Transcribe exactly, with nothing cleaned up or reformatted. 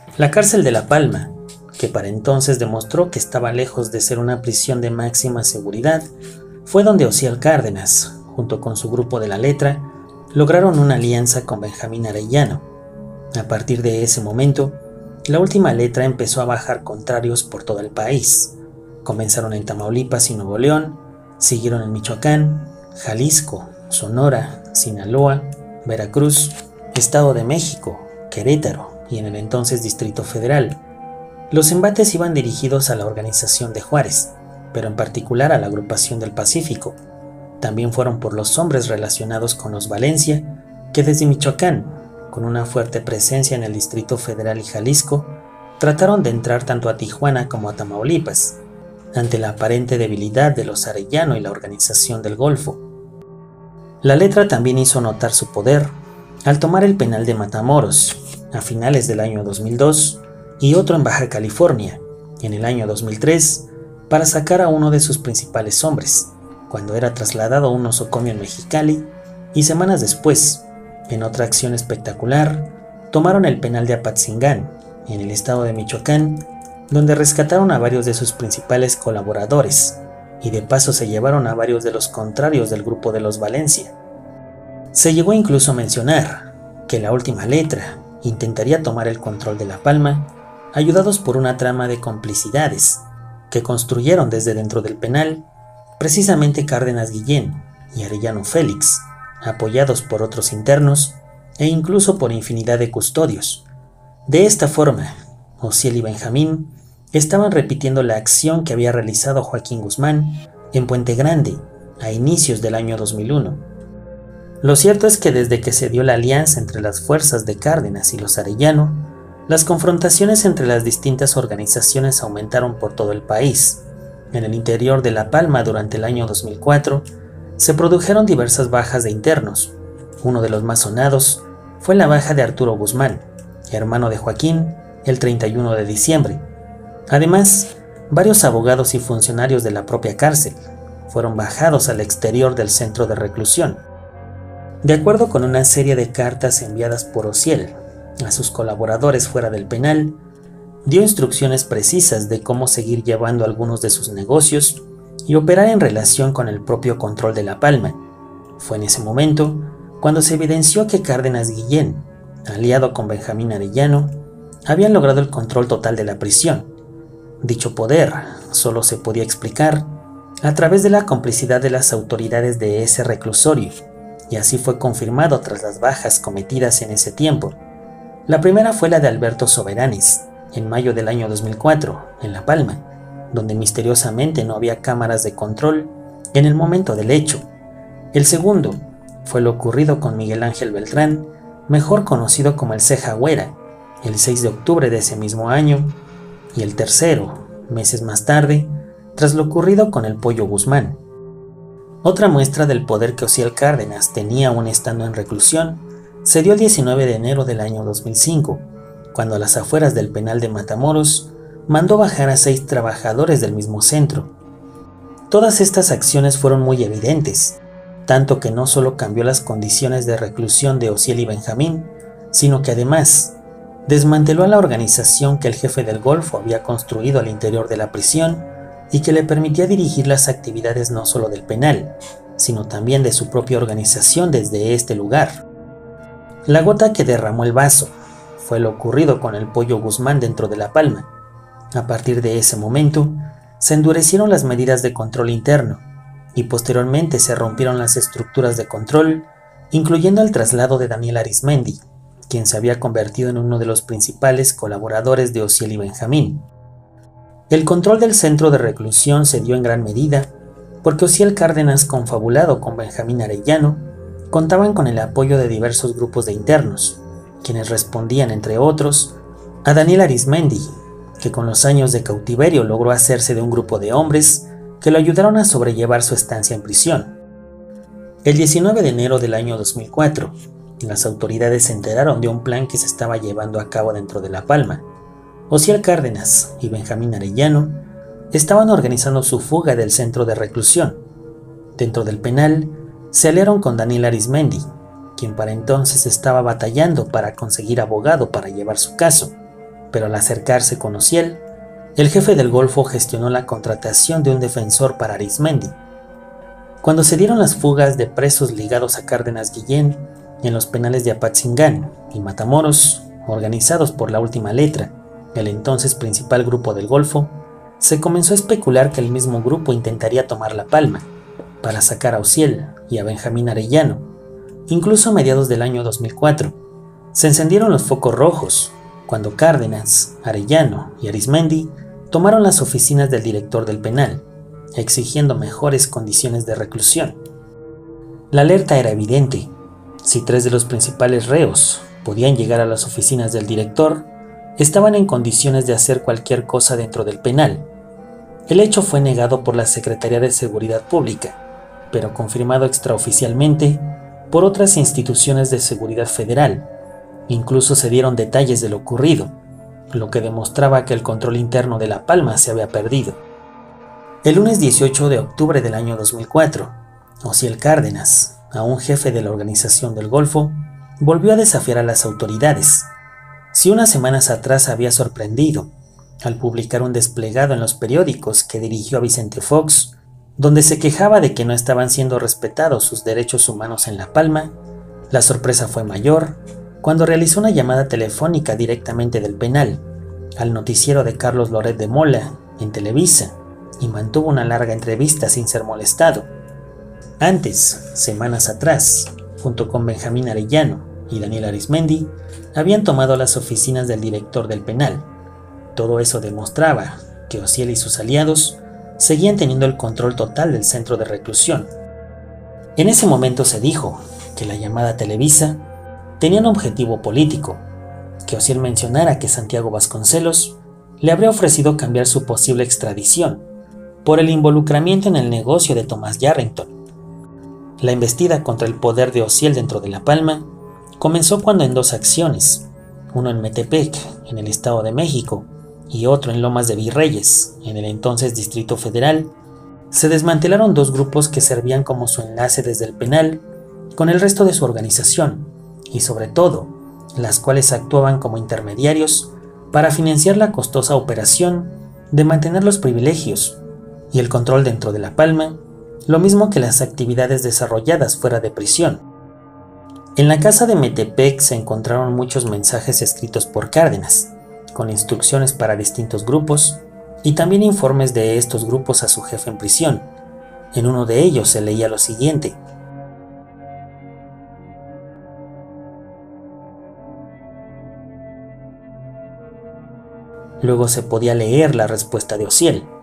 La cárcel de La Palma, que para entonces demostró que estaba lejos de ser una prisión de máxima seguridad, fue donde Ociel Cárdenas, junto con su grupo de La Letra, lograron una alianza con Benjamín Arellano. A partir de ese momento, la Última Letra empezó a bajar contrarios por todo el país. Comenzaron en Tamaulipas y Nuevo León, siguieron en Michoacán, Jalisco, Sonora, Sinaloa, Veracruz, Estado de México, Querétaro y en el entonces Distrito Federal. Los embates iban dirigidos a la organización de Juárez, pero en particular a la Agrupación del Pacífico. También fueron por los hombres relacionados con los Valencia, que desde Michoacán, con una fuerte presencia en el Distrito Federal y Jalisco, trataron de entrar tanto a Tijuana como a Tamaulipas, ante la aparente debilidad de los Arellano y la Organización del Golfo. La Letra también hizo notar su poder al tomar el penal de Matamoros a finales del año dos mil dos y otro en Baja California en el año dos mil tres para sacar a uno de sus principales hombres, cuando era trasladado a un nosocomio en Mexicali, y semanas después, en otra acción espectacular, tomaron el penal de Apatzingán, en el estado de Michoacán, donde rescataron a varios de sus principales colaboradores, y de paso se llevaron a varios de los contrarios del grupo de los Valencia. Se llegó incluso a mencionar que la Última Letra intentaría tomar el control de La Palma, ayudados por una trama de complicidades que construyeron desde dentro del penal, precisamente Cárdenas Guillén y Arellano Félix, apoyados por otros internos e incluso por infinidad de custodios. De esta forma, Ociel y Benjamín estaban repitiendo la acción que había realizado Joaquín Guzmán en Puente Grande a inicios del año dos mil uno. Lo cierto es que desde que se dio la alianza entre las fuerzas de Cárdenas y los Arellano, las confrontaciones entre las distintas organizaciones aumentaron por todo el país. En el interior de La Palma durante el año dos mil cuatro, se produjeron diversas bajas de internos. Uno de los más sonados fue la baja de Arturo Guzmán, hermano de Joaquín, el treinta y uno de diciembre. Además, varios abogados y funcionarios de la propia cárcel fueron bajados al exterior del centro de reclusión. De acuerdo con una serie de cartas enviadas por Ociel a sus colaboradores fuera del penal, dio instrucciones precisas de cómo seguir llevando algunos de sus negocios y operar en relación con el propio control de La Palma. Fue en ese momento cuando se evidenció que Cárdenas Guillén, aliado con Benjamín Arellano, habían logrado el control total de la prisión. Dicho poder solo se podía explicar a través de la complicidad de las autoridades de ese reclusorio, y así fue confirmado tras las bajas cometidas en ese tiempo. La primera fue la de Alberto Soberanes, en mayo del año dos mil cuatro, en La Palma, donde misteriosamente no había cámaras de control en el momento del hecho. El segundo fue lo ocurrido con Miguel Ángel Beltrán, mejor conocido como el Ceja Güera, el seis de octubre de ese mismo año, y el tercero, meses más tarde, tras lo ocurrido con el Pollo Guzmán. Otra muestra del poder que Ociel Cárdenas tenía aún estando en reclusión se dio el diecinueve de enero del año dos mil cinco, cuando a las afueras del penal de Matamoros mandó bajar a seis trabajadores del mismo centro. Todas estas acciones fueron muy evidentes, tanto que no solo cambió las condiciones de reclusión de Ociel y Benjamín, sino que además desmanteló a la organización que el jefe del Golfo había construido al interior de la prisión y que le permitía dirigir las actividades no solo del penal, sino también de su propia organización desde este lugar. La gota que derramó el vaso fue lo ocurrido con el Pollo Guzmán dentro de La Palma. A partir de ese momento, se endurecieron las medidas de control interno y posteriormente se rompieron las estructuras de control, incluyendo el traslado de Daniel Arizmendi, quien se había convertido en uno de los principales colaboradores de Ociel y Benjamín. El control del centro de reclusión se dio en gran medida porque Ociel Cárdenas, confabulado con Benjamín Arellano, contaban con el apoyo de diversos grupos de internos, quienes respondían, entre otros, a Daniel Arizmendi, que con los años de cautiverio logró hacerse de un grupo de hombres que lo ayudaron a sobrellevar su estancia en prisión. El diecinueve de enero del año dos mil cuatro, las autoridades se enteraron de un plan que se estaba llevando a cabo dentro de La Palma. Ociel Cárdenas y Benjamín Arellano estaban organizando su fuga del centro de reclusión. Dentro del penal, se aliaron con Daniel Arizmendi, quien para entonces estaba batallando para conseguir abogado para llevar su caso. pero al acercarse con Ociel, el jefe del Golfo gestionó la contratación de un defensor para Arizmendi. Cuando se dieron las fugas de presos ligados a Cárdenas Guillén en los penales de Apatzingán y Matamoros, organizados por La Última Letra, el entonces principal grupo del Golfo, se comenzó a especular que el mismo grupo intentaría tomar La Palma para sacar a Ociel y a Benjamín Arellano. Incluso a mediados del año dos mil cuatro, se encendieron los focos rojos cuando Cárdenas, Arellano y Arizmendi tomaron las oficinas del director del penal, exigiendo mejores condiciones de reclusión. La alerta era evidente. Si tres de los principales reos podían llegar a las oficinas del director, estaban en condiciones de hacer cualquier cosa dentro del penal. El hecho fue negado por la Secretaría de Seguridad Pública, pero confirmado extraoficialmente por otras instituciones de seguridad federal. Incluso se dieron detalles de lo ocurrido, lo que demostraba que el control interno de La Palma se había perdido. El lunes dieciocho de octubre del año dos mil cuatro, Ociel Cárdenas, aún jefe de la Organización del Golfo, volvió a desafiar a las autoridades. Si unas semanas atrás había sorprendido al publicar un desplegado en los periódicos que dirigió a Vicente Fox, donde se quejaba de que no estaban siendo respetados sus derechos humanos en La Palma, la sorpresa fue mayor cuando realizó una llamada telefónica directamente del penal al noticiero de Carlos Loret de Mola en Televisa y mantuvo una larga entrevista sin ser molestado. Antes, semanas atrás, junto con Benjamín Arellano y Daniel Arizmendi, habían tomado las oficinas del director del penal. Todo eso demostraba que Ociel y sus aliados seguían teniendo el control total del centro de reclusión. En ese momento se dijo que la llamada Televisa tenía un objetivo político, que Ociel mencionara que Santiago Vasconcelos le habría ofrecido cambiar su posible extradición por el involucramiento en el negocio de Thomas Yarrington. La embestida contra el poder de Ociel dentro de La Palma comenzó cuando en dos acciones, uno en Metepec, en el Estado de México, y otro en Lomas de Virreyes, en el entonces Distrito Federal, se desmantelaron dos grupos que servían como su enlace desde el penal con el resto de su organización, y sobre todo, las cuales actuaban como intermediarios para financiar la costosa operación de mantener los privilegios y el control dentro de La Palma, lo mismo que las actividades desarrolladas fuera de prisión. En la casa de Metepec se encontraron muchos mensajes escritos por Cárdenas, con instrucciones para distintos grupos y también informes de estos grupos a su jefe en prisión. En uno de ellos se leía lo siguiente: luego se podía leer la respuesta de Ociel.